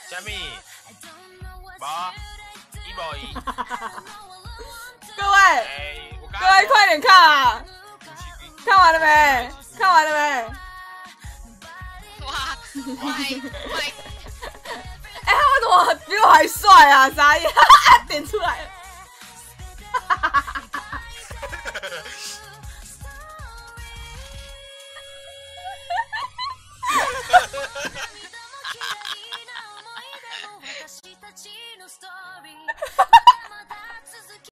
虾米？无，一模一。 各位，各位快点看啊！看完了没？看完了没？ 哇， 哎，他为什么比我还帅啊？傻眼，点出来了。